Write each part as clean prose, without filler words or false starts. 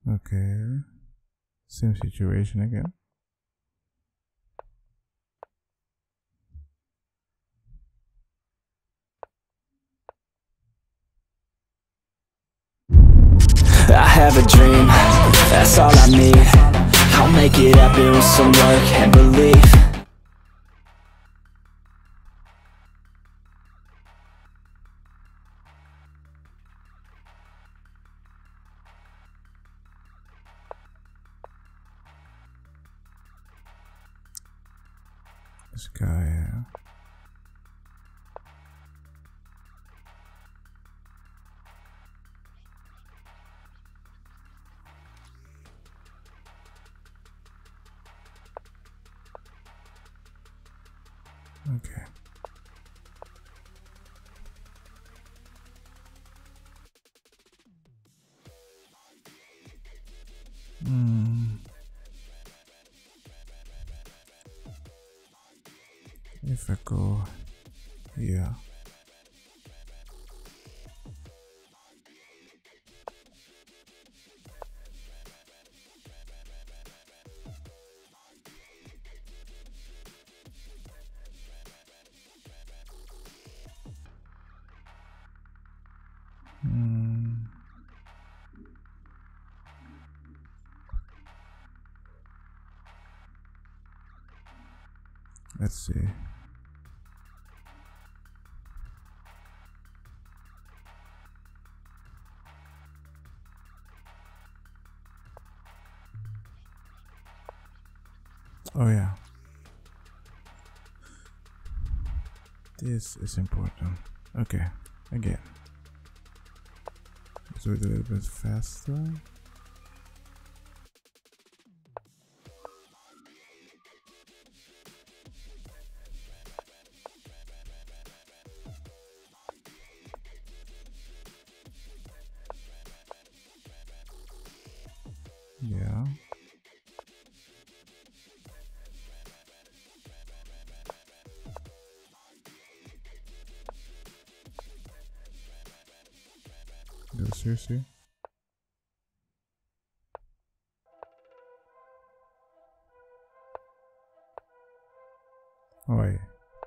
Okay. Same situation again. I have a dream, that's all I need. I'll make it happen with some work and belief. This guy. Okay. If I go here. Let's see. Oh yeah. This is important. Okay, again. Let's do it a little bit faster. Yeah. No, seriously? Oh wait.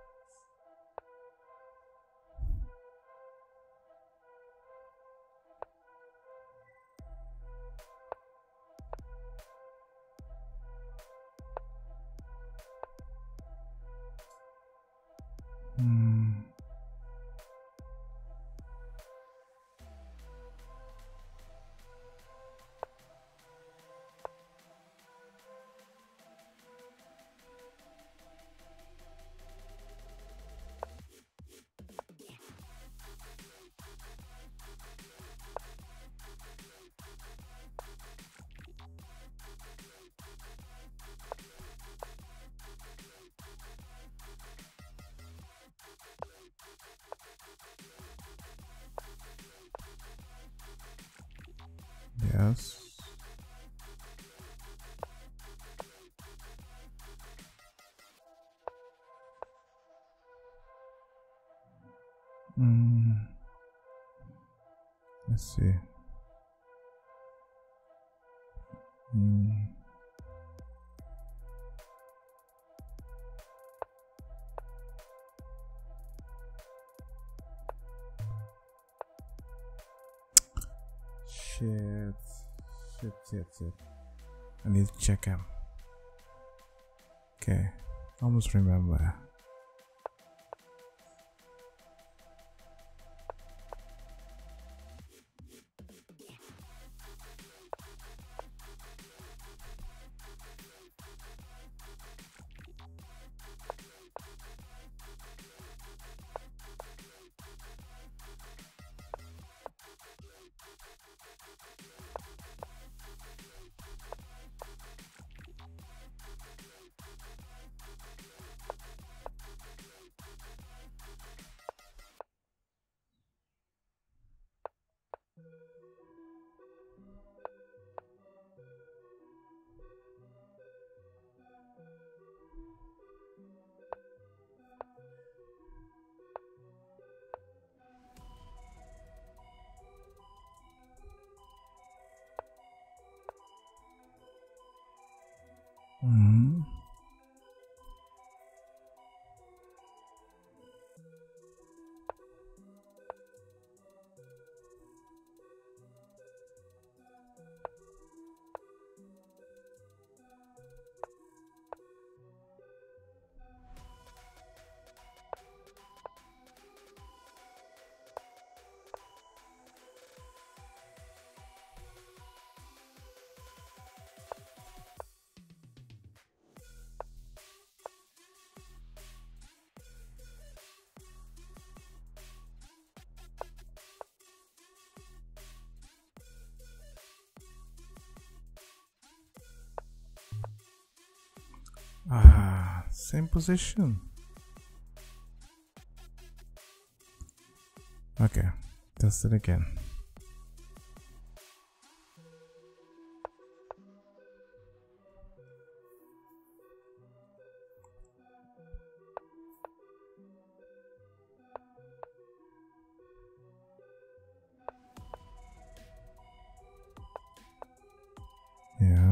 Yes. Let's see. Shit. I need to check him. Okay. Almost remember. Mm-hmm. Same position. Okay, test it again. Yeah.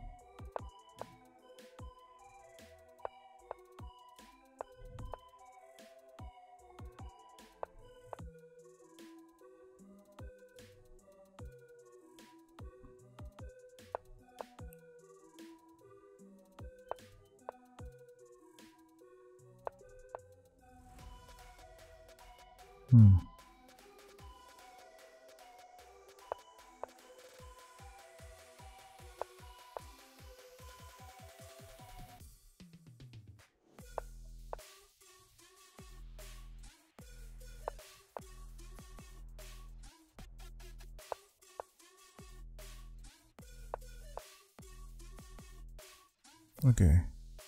Hmm. Okay.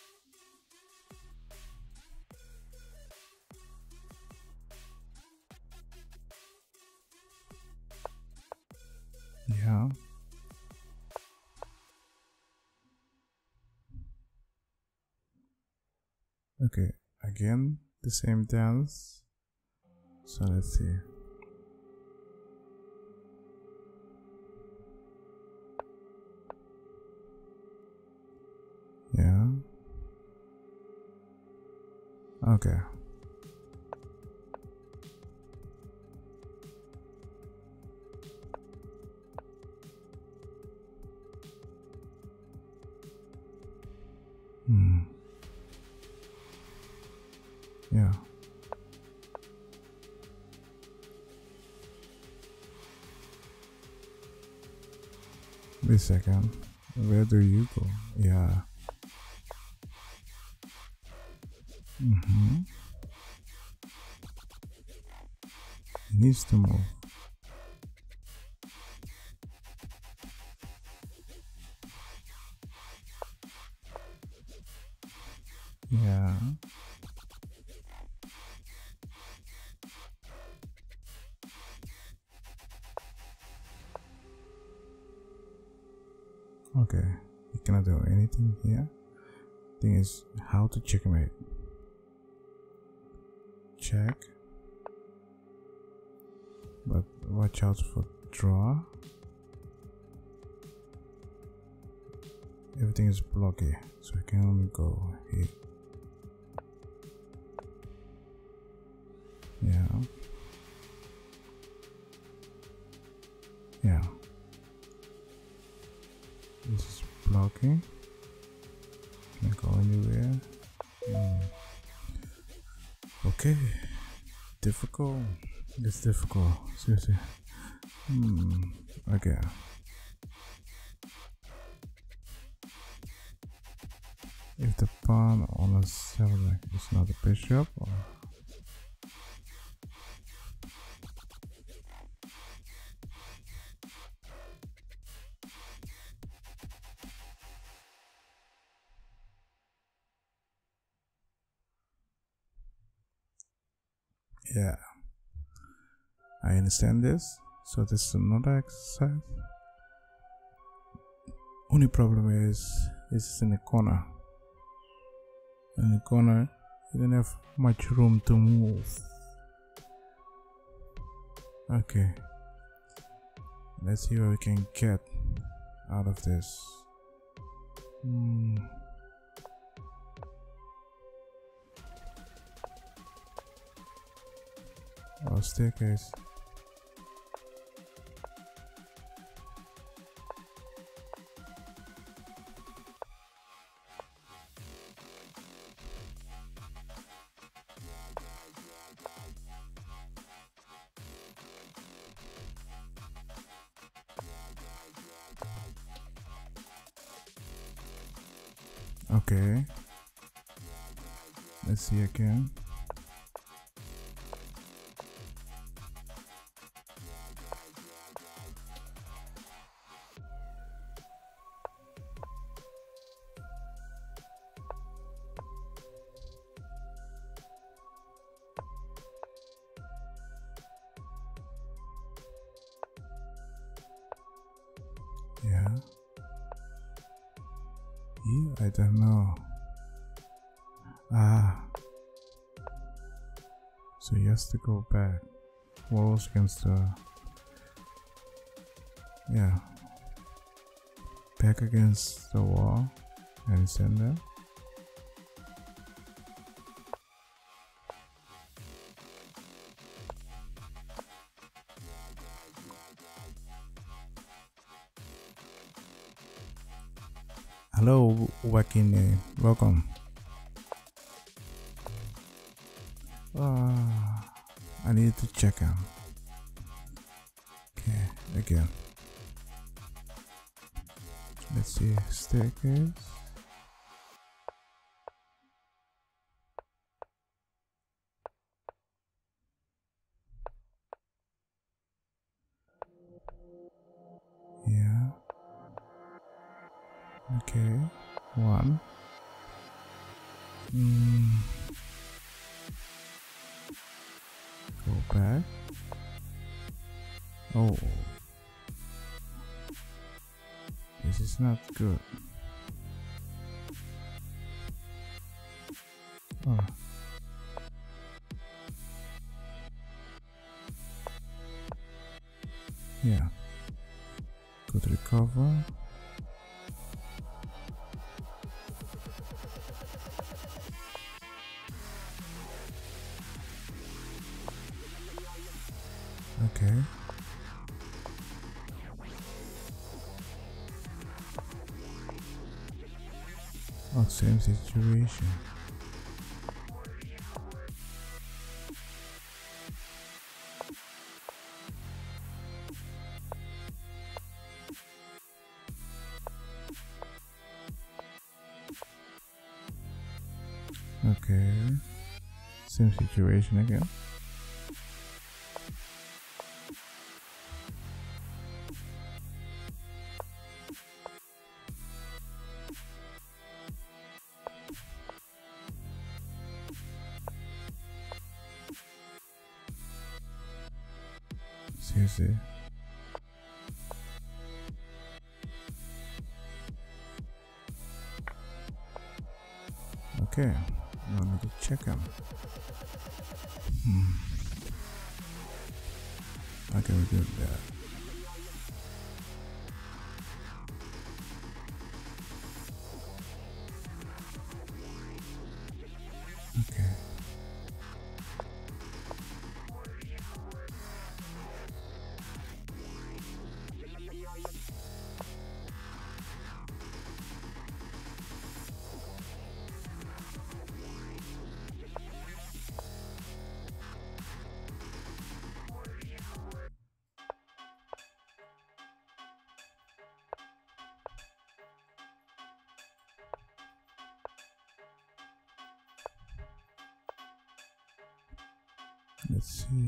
Yeah. Okay. Again, the same dance. So let's see. Yeah. Okay. Hmm. Yeah. Wait a second. Where do you go? Yeah. Mm-hmm. It needs to move. Yeah. Okay. You cannot do anything here. Thing is how to checkmate. Check. But watch out for draw. Everything is blocky, so I can only go here. Yeah. Yeah. This is blocking. Can't go anywhere. Okay. Difficult. It's difficult. Seriously. Okay. If the pawn on a 7 is not a bishop, or yeah, I understand this. So this is another exercise. Only problem is it's in the corner. In the corner, you don't have much room to move. Okay, let's see what we can get out of this. or staircase. Okay, let's see again. Yeah. I don't know. So he has to go back. Walls against the... Yeah. Back against the wall and send that. Hello, Wakine. Welcome. I need to check him. Okay, again. Let's see, staircase. Yeah. Okay, one. Go back. Oh, this is not good. Oh. Yeah. Go to recover. Okay. Oh, same situation. Okay. Same situation again. Seriously. Okay, now I need to check them. How can we do that? Okay. Let's see.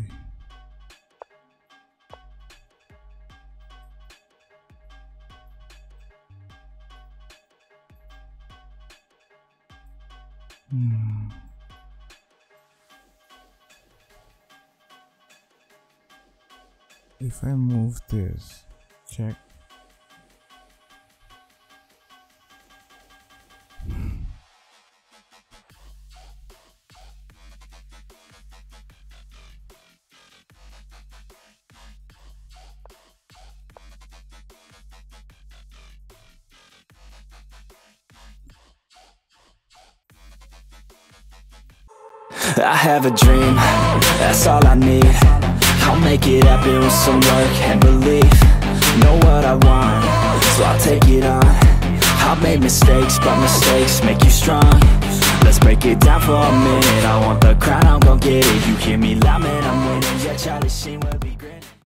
If I move this, check. I have a dream, that's all I need. I'll make it happen with some work and belief. Know what I want, so I'll take it on. I've made mistakes, but mistakes make you strong. Let's break it down for a minute. I want the crown, I'm gon' get it. You hear me loud, man, I'm winning. Yeah, Charlie Sheen will be